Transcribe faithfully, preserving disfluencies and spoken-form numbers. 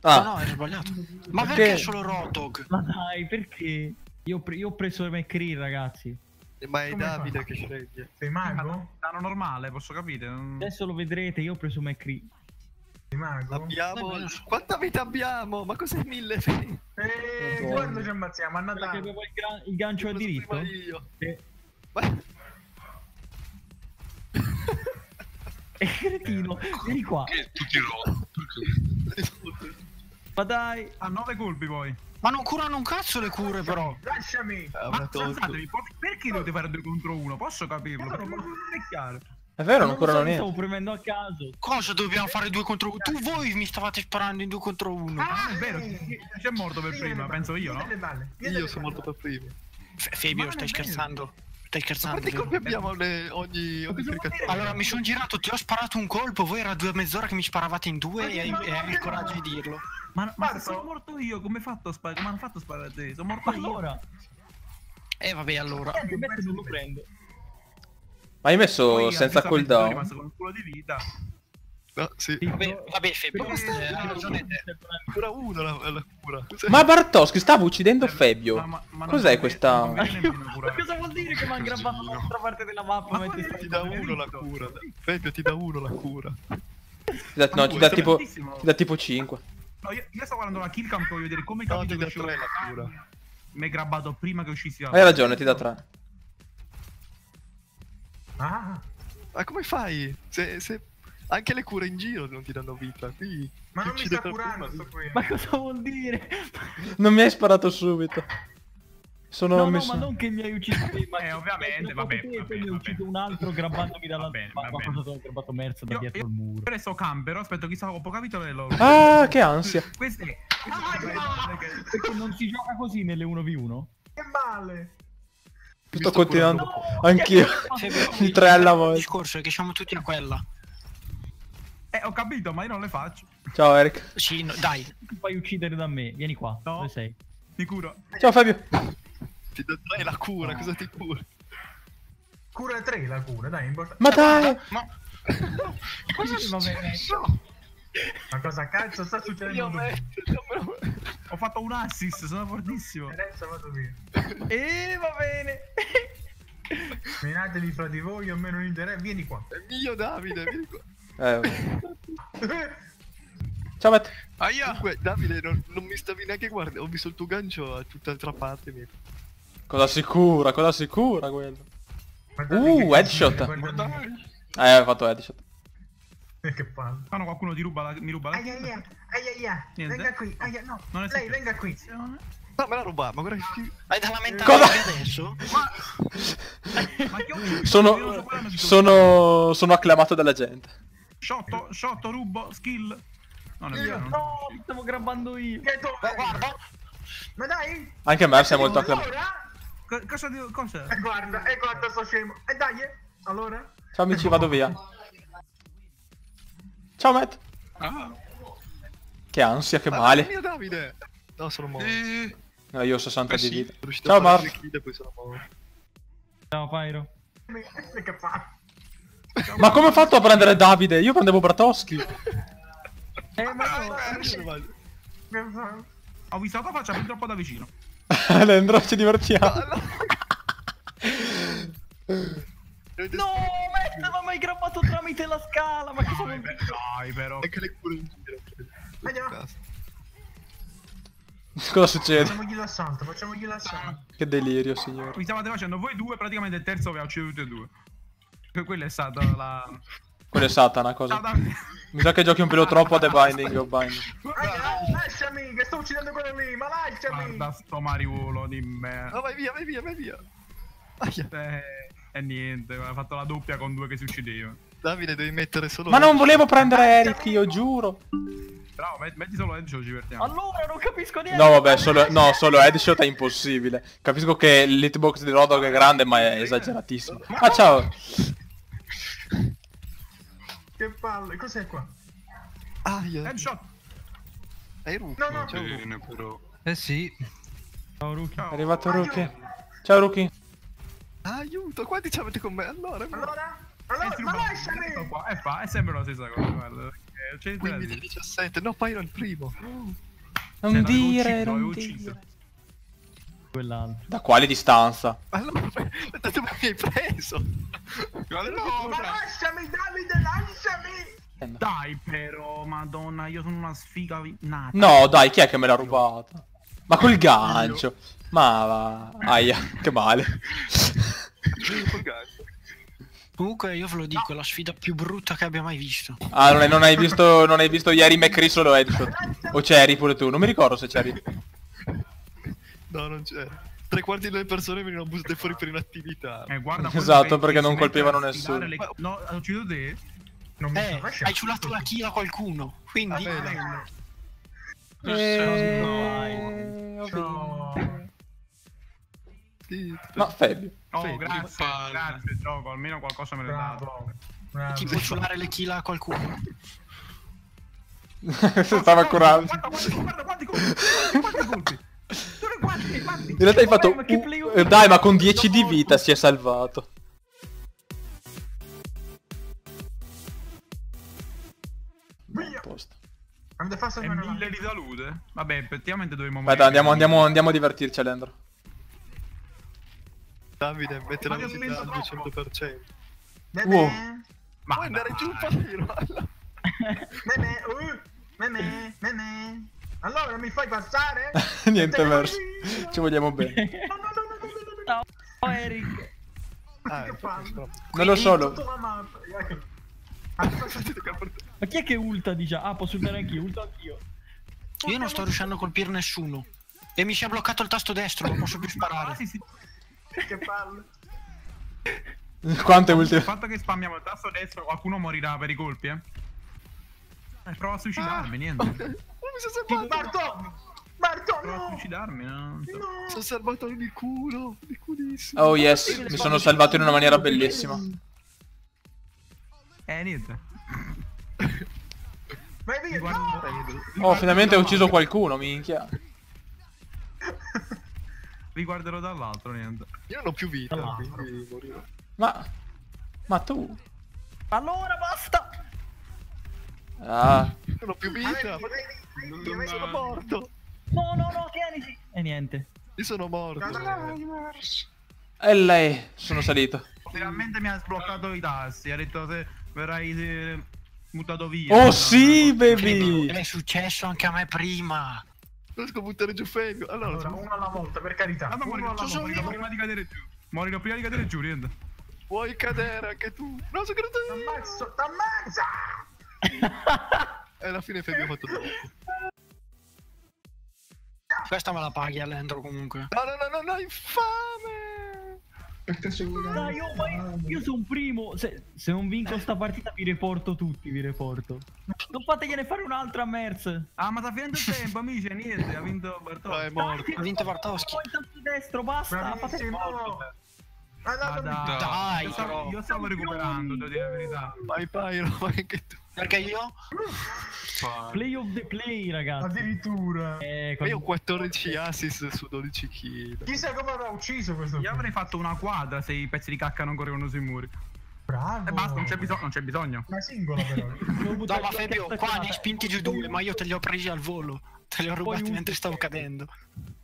Ah. No, no, hai sbagliato. Ma Perché? perché solo Rotog? Ma dai, perché? Io, ho pre- io ho preso McCree, ragazzi. Ma è Come Davide fa? che sceglie. Sei mago? Danno normale, posso capire. Non... Adesso lo vedrete, io ho preso McCree. Sei mago? Abbiamo... Vabbè. Quanta vita abbiamo? Ma cos'è mille vite? Eeeh, Madonna. quando ci ammazziamo? A Perché Natale? avevo il, gra- il gancio a L'ho preso diritto? prima io. Sì. Ma... E cretino, vieni qua. Che tutti rotto? Ma dai. Ha nove colpi poi. Ma non curano un cazzo le cure però. Lasciami! Ah, Ma ma tolto. scusatemi, po- perché dovete fare due contro uno? Posso capirlo, però non è chiaro. È vero, non Non lo curano so, mi niente. stavo premendo a caso. Cosa dobbiamo fare due contro uno? Tu voi mi stavate sparando in due contro uno. Ma non è vero, chi chi è morto per prima? Penso io, no? Io sono morto per primo. F- Fabio, Ma stai non è vero. scherzando? Stai scherzando? Quanti vero? colpi abbiamo le... ogni... ogni fricazione? Allora mi sono girato, ti ho sparato un colpo, voi era due mezz'ora che mi sparavate in due e hai, e hai il coraggio di dirlo. Ma, ma se Marco. sono morto io, come hai fatto a sparare? Come hanno fatto a sparare a te? Sono morto io. Allora, E vabbè allora. niente, me non lo prendo. Ma hai messo Poi, senza giustamente, sono cooldown? rimasto con un culo di vita. No, sì. Sì, Vabbè, però- vabbè Fabio, però- eh, hai ragione te. Cura uno la, la cura. Cos'è? Ma Bartoschi stava uccidendo Fabio. Ma- ma- ma non Cos'è conviene- questa? non conviene nemmeno Ma curare. cosa vuol dire che mi hanno grabbato dall'altra parte della mappa? Ma mentre poi stavo- Ti dà uno la cura. Fabio ti dà uno la cura. Ti dà- no, ti dà tipo, ti Tantissimo. dà tipo cinque. No, io, io sto guardando la kill cam, voglio vedere come No, capito ti che dà uscivo tre dalla la cura. cura. Mi hai grabbato prima che uscissi dalla Hai ragione, ti dà tre. Ah, Ma come fai? Se, se... Anche le cure in giro non ti danno vita. Qui ma ti non mi uccide sta per curando prima. sto qui. Ma cosa vuol dire? Non mi hai sparato subito. Sono No, no, messo... ma non che mi hai ucciso te, ma Eh, che- ovviamente, che- vabbè, che- che vabbè, mi hai vabbè. ucciso un altro grabbandomi dalla... Va bene, ma va ma bene. cosa sono grabbato Merzo da Io- dietro io- il muro? Adesso ho cambero, aspetto chissà, ho capito le loro. Ah, che ansia. Queste... queste Perché non si gioca così nelle uno vu uno? Che male! Sto continuando. No, Anch'io. Fabio, Il tre alla Il volta. discorso è che siamo tutti a quella. Eh, ho capito, ma io non le faccio. Ciao Eric. Sì, no, dai. Ti fai uccidere da me, vieni qua, No. dove sei? Ti curo. Ciao Fabio. Ti dà tre la cura, cosa ti cura? Cura tre la cura, dai, importante. Ma dai. Ma Cosa va bene? Ma cosa cazzo sta succedendo? Ho fatto un assist, sono fortissimo. Adesso vado via. E va bene. Menatevi fra di voi, a me non interessa. Vieni qua. È mio Davide, vieni qua. Eh, vabbè. Ciao Matt. Aia! Comunque, Davide, non, non mi stavi neanche guardando. Ho visto il tuo gancio a tutt'altra parte. Mi... Cosa sicura, cosa sicura quello. Guardate Uh, che- headshot. guardate- Eh, ho fatto headshot. Che palle. Ah no, qualcuno ti ruba la, mi ruba la Aia aia, aia aia, Niente. venga qui, aia no, Non è lei secreto. venga qui. No, me la ruba, ma guarda che schifo. hai da lamentare Cosa? anche adesso? Ma che ho... Sono, io non so quello di- sono, sono acclamato dalla gente. Shotto, shotto, rubo, skill. Non è vero. non- No, mi stavo grabbando io. Che tu? Ma guarda, Ma dai! Anche Mercy è molto acclamato. Allora? Co- Cosa devo... Cosa? E guarda, e guarda sto scemo. E dai, eh. Allora? Ciao amici, vado via. Ciao Matt. Ah! Che ansia, che Ma male. è mio Davide! No, sono morto. Eh, No, io ho sessanta Eh di sì. vita. Sono riuscito Ciao a fare Mark. due kill e poi sono morto. Ciao Pyro. Che fa? Ma come ho fatto a prendere Davide? Io prendevo Bartoschi. Eh, ma no, Che fa? Ho visto la tua faccia fin troppo da vicino. Alendro, ci divertiamo. no, Matt, ma mi hai grabbato tramite la scala. Ma cosa vuol dire? Dai, però. Anche le cure in giro. Andiamo. Cazzo. Cosa succede? Facciamogli l'assalto, facciamogli l'assalto. Che delirio, signore. Vi stavate facendo voi due, praticamente il terzo vi ha ucciso tutti e due. Que- Quella è stata la... Quello è Satana, Ciao cosa. Davide. Mi sa che giochi un pelo troppo a The Binding of Binding. Aia, lasciami, che sto uccidendo quello lì, ma lasciami. Guarda sto mariuolo di me. No, vai via, vai via, vai via. Aia. Eh, E niente, ha fatto la doppia con due che si uccidevano. Davide, devi mettere solo... Ma non volevo prendere Eric, io giuro. Bravo, met- metti solo headshot, ci divertiamo. Allora, non capisco niente. No, vabbè, solo, no, solo headshot è impossibile. Capisco che l'hitbox di Rodog è grande, ma è esageratissimo. Ah, ciao. Che palle, cos'è qua? Aia. Headshot. Hai rubo. No, no. Ciao, Rubo. bene, però. Eh sì. Ciao, Rookie. Ciao. È arrivato Rookie. Ciao Rookie. Aiuto, quanti ci avete con me? Allora, Allora? Allora, Eh, ma sì, lasciami! ecco qua, E fa, è sempre la stessa cosa, guarda. Eh, c'è quindici il diciassette. No, Pyro il primo. Non l'avevo dire, ucciso, non l'avevo dire. ucciso. Quell'altro. Da quale distanza? Allora, dove mi hai preso? Guarda che No, tu ma lo fai. lasciami, Davide, lasciami! Eh, no. Dai però, madonna, io sono una sfiga nata. No, dai, chi è che me l'ha rubata? Ma col gancio. Ma va. Aia, che male. Comunque io ve lo dico, è la sfida più brutta che abbia mai visto. Ah, non hai, non hai visto, non hai visto ieri McCree solo headshot. O c'eri pure tu? Non mi ricordo se c'eri. No, non c'era. Tre quarti delle persone venivano buttate fuori per inattività. Eh, guarda quello Esatto, che- perché che non si mette colpivano a sfidare nessuno. le- No, hai ucciso te? Non mi Eh, sono lasciato. hai ciulato la kill a qualcuno, quindi... Vabbè, Eh, ho No. vinto. sì, Ma Fabio. Oh, Fede, grazie, palle. grazie gioco, almeno qualcosa me l'hai dato. Bravo. Bravo. Ti può ciulare le kill a qualcuno. Stava curando. Guarda, guarda, guarda quanti colpi! Quanti colpi! Solo quanti, quanti! In realtà hai fatto... Ma che play off- uh, dai, ma con dieci di vita si è salvato. Via. Posto. Quando fa E sempre una- mille di salute? Vabbè, effettivamente dovremmo Aspetta, andiamo, andiamo, andiamo a divertirci, Alendro. Davide, mette la Ma che velocità spento al duecento per cento. Bene. Wow. Ma Puoi andare dai. giù, Pyro. Bene. Uh. Bene. Bene. Allora non mi fai passare? Niente Te ne verso. voglio. Ci vogliamo bene. No, no, no, no, no, no, no. Ciao Eric. Ah, Che palle. Non lo so. Tutta lo- la mappa. Ah, Ma chi è che ulta di già? Ah, posso ultare anch'io, ulto anch'io. Io non sto riuscendo a colpire nessuno. E mi si è bloccato il tasto destro, non posso più Ah, sparare. sì, sì. che palle. Quante Il ultime... fatto che spammiamo il tasto destro, qualcuno morirà per i colpi, eh? Eh, prova a suicidarmi, niente. Oh, mi sono salvato. Marto! Marto, Prova a no! suicidarmi, no? No! Sono salvato di culo. Di culissimo. Oh yes, mi sono salvato in una maniera bellissima. Eh, niente. Vai via! Guarda- No! Oh, finalmente ho ucciso qualcuno, minchia. Riguarderò dall'altro, niente. Io non ho più vita, Ah. quindi morirò. Ma... Ma tu... Allora basta! Ah... Non ho più vita. Vedi, ma- vedi, vedi, Io vedi. sono morto. No, no, no, tieniti! E niente. Io sono morto. E lei... Sono salito. Finalmente mi ha sbloccato i tasti, ha detto se verrai eh, mutato via. Oh No, sì, no. baby! È successo anche a me prima. Non riesco a buttare giù Fabio. Allora, Allora, uno alla volta, per carità. Tanto Uno morirò, alla volta. morirò prima di cadere giù. Morirò prima di cadere giù, niente. puoi cadere anche tu. No, sono caduto io. T'ammazzo, t'ammazza! E alla fine Fabio ha fatto dopo. Questa me la paghi Alendro comunque. No, no, no, no, no, infame! Perché sei Dai, io, ma io, io sono primo. Se, se non vinco sta partita vi reporto tutti, vi reporto. Non fategliene fare un'altra a Merz. Ah, ma sta finendo il tempo, amici, e niente, ha vinto No, è Bartolo. morto. Ha vinto Bartowski. Poi tanto destro, basta. Fate... Bravissimo! Ma Allora, dai, Dai, io stavo, però. io stavo recuperando, devo dire la verità. Vai Pyro, vai anche tu. Perché io? Play of the play, ragazzi. addirittura. Eh, Ma io ho quattordici assist su dodici kill. Chissà come avrà ucciso questo. Io avrei fatto una quadra se i pezzi di cacca non correvano sui muri. Bravo. E basta, non c'è bisogno, non c'è bisogno. Una singola però. No, ma Fabio, qua ne hai spinti giù due, ma io te li ho presi al volo. Te li ho rubati Poi un- mentre stavo cadendo.